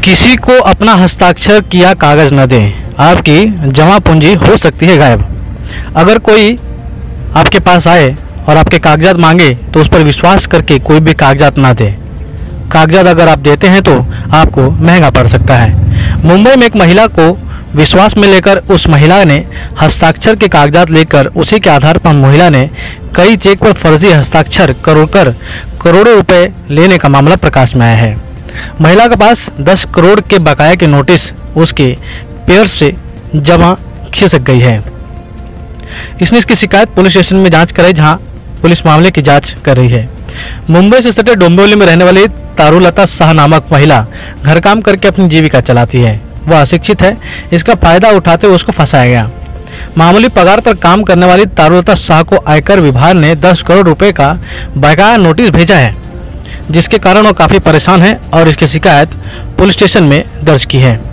किसी को अपना हस्ताक्षर किया कागज़ न दें, आपकी जमा पूंजी हो सकती है गायब। अगर कोई आपके पास आए और आपके कागजात मांगे तो उस पर विश्वास करके कोई भी कागजात ना दें। कागजात अगर आप देते हैं तो आपको महंगा पड़ सकता है। मुंबई में एक महिला को विश्वास में लेकर उस महिला ने हस्ताक्षर के कागजात लेकर उसी के आधार पर महिला ने कई चेक पर फर्जी हस्ताक्षर कर करोड़ों रुपए लेने का मामला प्रकाश में आया है। महिला के पास 10 करोड़ के बकाया के नोटिस उसके पेयर से जमा खिसक गई है। इसने इसकी शिकायत पुलिस स्टेशन में जांच कराई, जहां पुलिस मामले की जांच कर रही है। मुंबई से सटे डोंबिवली में रहने वाली तारुलता शाह नामक महिला घर काम करके अपनी जीविका चलाती है। वह अशिक्षित है। इसका फायदा उठाते हुए उसको फंसाया गया। मामूली पगार पर काम करने वाली तारुलता शाह को आयकर विभाग ने 10 करोड़ रुपए का बकाया नोटिस भेजा है, जिसके कारण वो काफी परेशान है और इसकी शिकायत पुलिस स्टेशन में दर्ज की है।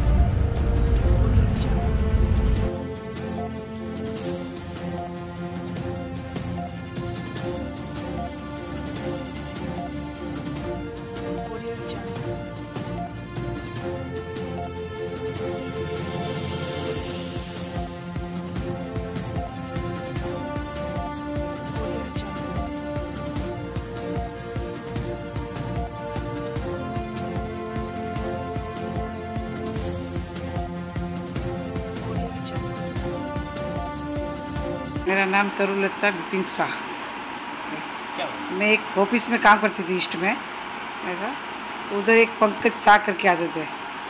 मेरा नाम तरुलता बिपिन शाह। मैं एक ऑफिस में काम करती थी ईस्ट में, ऐसा। तो उधर एक पंकज शाह करके आते थे,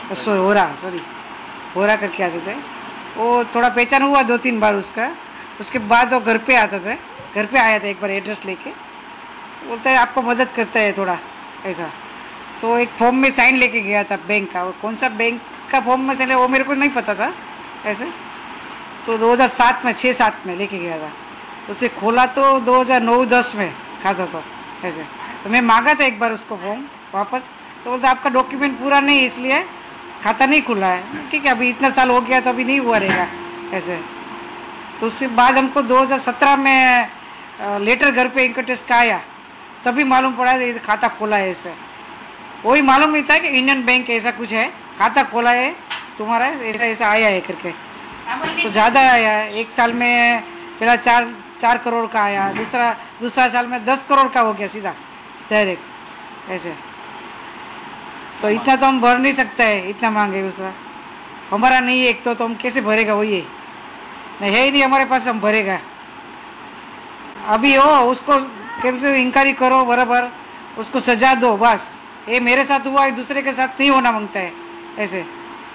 होरा करके आते थे। वो थोड़ा पहचान हुआ 2-3 बार उसका। उसके बाद वो घर पे आता था, घर पे आया था एक बार एड्रेस लेके। बोलता है आपको मदद करता है थोड़ा, ऐसा। तो एक फॉर्म में साइन लेके गया था बैंक का। वो कौन सा बैंक का फॉर्म में साइन वो मेरे को नहीं पता था, ऐसे। तो 2007 में 6-7 में लेके गया था। उसे खोला तो 2009-10 में खाता था, ऐसे। तो मैं मांगा था एक बार उसको फॉर्म वापस। तो बोलता आपका डॉक्यूमेंट पूरा नहीं, इसलिए खाता नहीं खुला है। ठीक है, अभी इतना साल हो गया तो अभी नहीं हुआ रहेगा, ऐसे। तो उसके बाद हमको 2017 में लेटर घर पे इनकम टैक्स का आया, तभी मालूम पड़ा खाता खोला है, ऐसे। वही मालूम नहीं था कि इंडियन बैंक ऐसा कुछ है, खाता खोला है तुम्हारा, ऐसा ऐसा आया है करके। तो ज़्यादा आया है। एक साल में पहला 4 करोड़ का आया, दूसरा साल में 10 करोड़ का हो गया सीधा डायरेक्ट, ऐसे। तो इतना तो हम भर नहीं सकते है, इतना मांगे दूसरा हमारा नहीं है। एक तो हम कैसे भरेगा, वही है ही नहीं हमारे पास, हम भरेगा। अभी हो उसको कैसे इंक्वायरी करो, बराबर उसको सजा दो, बस। ये मेरे साथ हुआ, दूसरे के साथ नहीं होना मांगता है, ऐसे।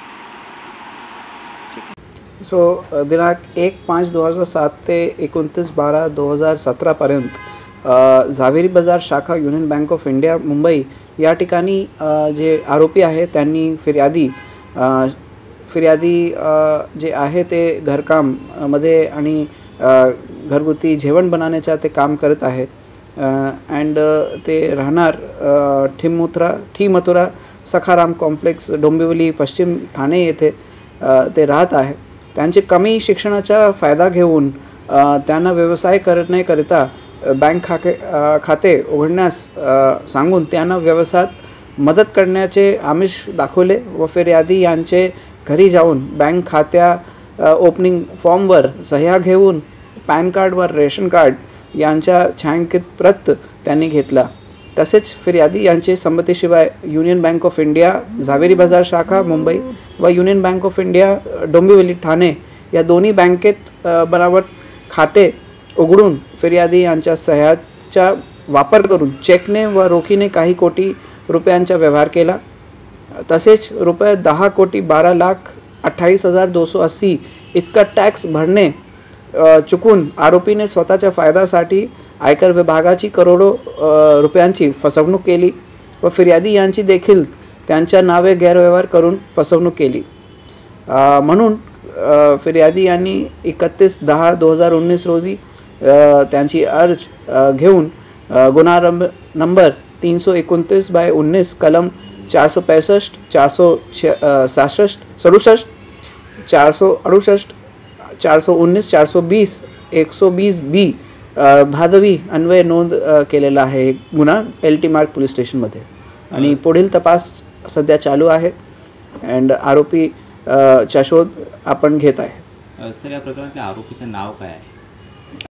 दिनांक 1/5/2007 ते 29/12/2017 पर्यंत झावेरी बाजार शाखा union bank of India Mumbai या ठिकाणी जे आरोपी आहे त्यांनी फिर्यादी जे आहे ते घरकाम मध्ये आणि घरगुती जेवण बनवण्याचा ते काम करत आहे। अँड ते राहणार ठी मथुरा सखाराम कॉम्प्लेक्स डोंबिवली पश्चिम ठाणे येथे ते राहत आहे। त्यांचे कमी शिक्षणाचा फायदा घेऊन त्यांना व्यवसाय करण्याकरिता बँक खाते उघडण्यास सांगून त्यांना व्यवसायात मदत करण्याचे आमिष दाखवले व फिर्यादी यांचे घरी जाऊन बँक खात्या ओपनिंग फॉर्मवर सह्या घेऊन पॅन कार्ड व रेशन कार्ड यांच्या छायांकित प्रत त्यांनी घेतला। तसेच फिर्यादी यांचे संमतीशिवाय union bank of India Zaveri Bazaar शाखा मुंबई व union bank of India Dombivli Thane या दोन्ही बँकेत बनावट खाते उघडून फिर्यादी यांच्या सह्याचा वापर करून चेकने व रोखीने काही कोटी रुपयांचा व्यवहार केला। तसेच रुपये 10,12,28,280 इतका टॅक्स भरणे चुकून आरोपीने स्वतःच्या फायद्यासाठी आयकर विभागाची करोडो रुपयांची फसवणूक केली व फिर्यादी यांची देखील त्यांच्या नावे गैरव्यवहार करून फसवणूक केली। म्हणून फिर्यादी यांनी 31/10/2019 रोजी त्यांची अर्ज घेऊन गुन्हा नंबर 329/19 कलम 465, 467, 67, 468, 419, 420, 120B भादवी अन्वय नोंद केलेला आहे गुन्हा LT मार्ग पोलीस स्टेशनमध्ये आणि पुढील तपास सध्या चालू आहे अँड आरोपी चा शोध आपण घेत आहे. सर या प्रकरणातल्या आरोपीचं नाव काय आहे?